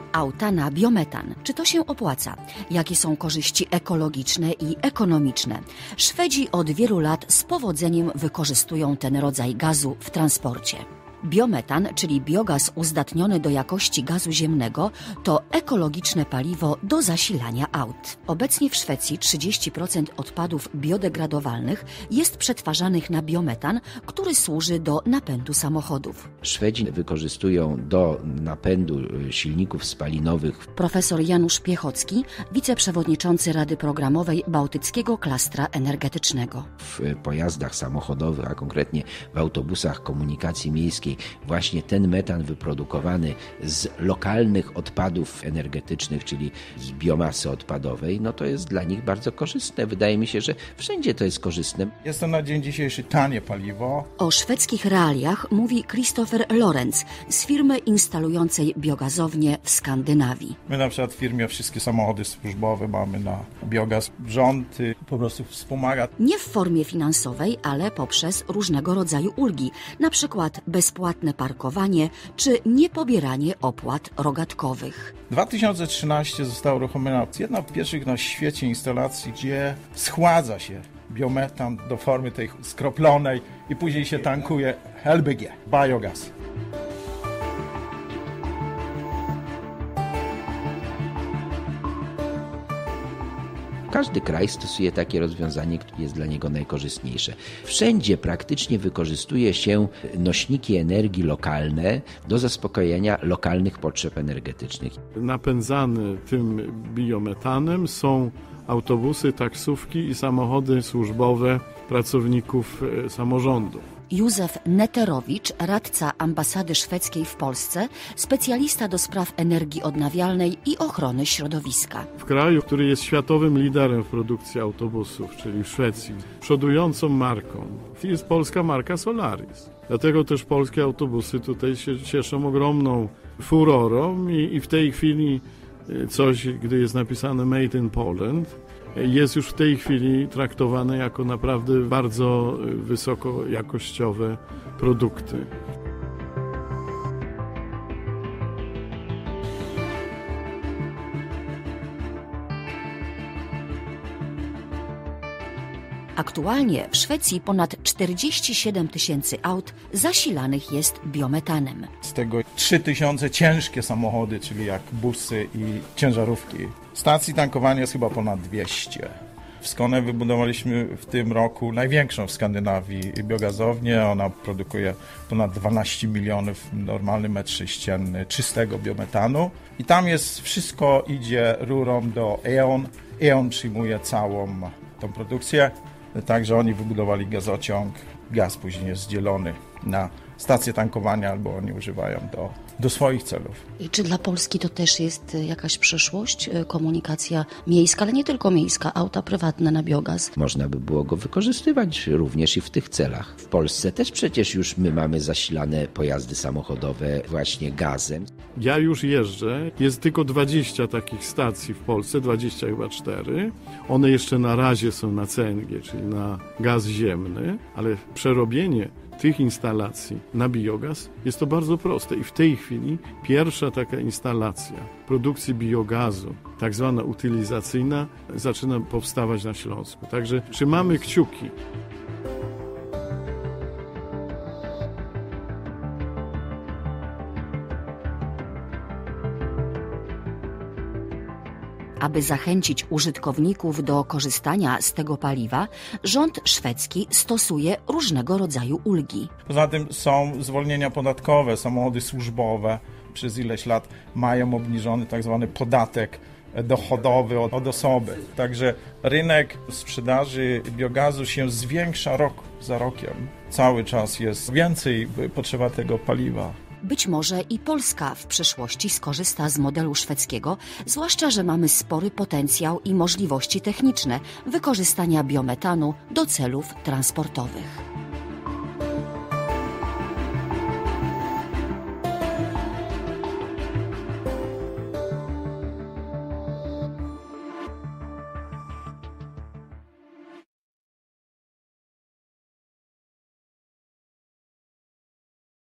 Auta na biometan. Czy to się opłaca? Jakie są korzyści ekologiczne i ekonomiczne? Szwedzi od wielu lat z powodzeniem wykorzystują ten rodzaj gazu w transporcie. Biometan, czyli biogaz uzdatniony do jakości gazu ziemnego, to ekologiczne paliwo do zasilania aut. Obecnie w Szwecji 30% odpadów biodegradowalnych jest przetwarzanych na biometan, który służy do napędu samochodów. Szwedzi wykorzystują do napędu silników spalinowych. Profesor Janusz Piechocki, wiceprzewodniczący Rady Programowej Bałtyckiego Klastra Energetycznego. W pojazdach samochodowych, a konkretnie w autobusach komunikacji miejskiej, właśnie ten metan wyprodukowany z lokalnych odpadów energetycznych, czyli z biomasy odpadowej, no to jest dla nich bardzo korzystne. Wydaje mi się, że wszędzie to jest korzystne. Jest to na dzień dzisiejszy tanie paliwo. O szwedzkich realiach mówi Christopher Lorenz z firmy instalującej biogazownie w Skandynawii. My na przykład w firmie wszystkie samochody służbowe mamy na biogaz. Rząd po prostu wspomaga. Nie w formie finansowej, ale poprzez różnego rodzaju ulgi, na przykład bezpłatne parkowanie czy niepobieranie opłat rogatkowych. W 2013 została uruchomiona jedna z pierwszych na świecie instalacji, gdzie schładza się biometan do formy tej skroplonej i później się tankuje LBG, biogaz. Każdy kraj stosuje takie rozwiązanie, które jest dla niego najkorzystniejsze. Wszędzie praktycznie wykorzystuje się nośniki energii lokalne do zaspokojenia lokalnych potrzeb energetycznych. Napędzane tym biometanem są autobusy, taksówki i samochody służbowe pracowników samorządów. Józef Neterowicz, radca ambasady szwedzkiej w Polsce, specjalista do spraw energii odnawialnej i ochrony środowiska. W kraju, który jest światowym liderem w produkcji autobusów, czyli w Szwecji, przodującą marką jest polska marka Solaris. Dlatego też polskie autobusy tutaj się cieszą ogromną furorą i w tej chwili coś, gdy jest napisane Made in Poland, jest już w tej chwili traktowane jako naprawdę bardzo wysokojakościowe produkty. Aktualnie w Szwecji ponad 47 000 aut zasilanych jest biometanem. Z tego 3000 ciężkie samochody, czyli jak busy i ciężarówki. Stacji tankowania jest chyba ponad 200. W Skåne wybudowaliśmy w tym roku największą w Skandynawii biogazownię. Ona produkuje ponad 12 milionów normalny metr sześcienny czystego biometanu. I tam jest wszystko idzie rurą do E.ON. E.ON przyjmuje całą tą produkcję. Także oni wybudowali gazociąg. Gaz później jest dzielony na stacje tankowania albo oni używają do swoich celów. I czy dla Polski to też jest jakaś przyszłość? Komunikacja miejska, ale nie tylko miejska, auta prywatne na biogaz? Można by było go wykorzystywać również i w tych celach. W Polsce też przecież już my mamy zasilane pojazdy samochodowe właśnie gazem. Ja już jeżdżę, jest tylko 20 takich stacji w Polsce, 20 chyba 4. One jeszcze na razie są na CNG, czyli na gaz ziemny, ale przerobienie tych instalacji na biogaz jest to bardzo proste i w tej chwili pierwsza taka instalacja produkcji biogazu, tak zwana utylizacyjna, zaczyna powstawać na Śląsku. Także trzymamy kciuki. Aby zachęcić użytkowników do korzystania z tego paliwa, rząd szwedzki stosuje różnego rodzaju ulgi. Poza tym są zwolnienia podatkowe, samochody służbowe przez ileś lat mają obniżony tak zwany podatek dochodowy od osoby. Także rynek sprzedaży biogazu się zwiększa rok za rokiem. Cały czas jest więcej potrzeba tego paliwa. Być może i Polska w przyszłości skorzysta z modelu szwedzkiego, zwłaszcza że mamy spory potencjał i możliwości techniczne wykorzystania biometanu do celów transportowych.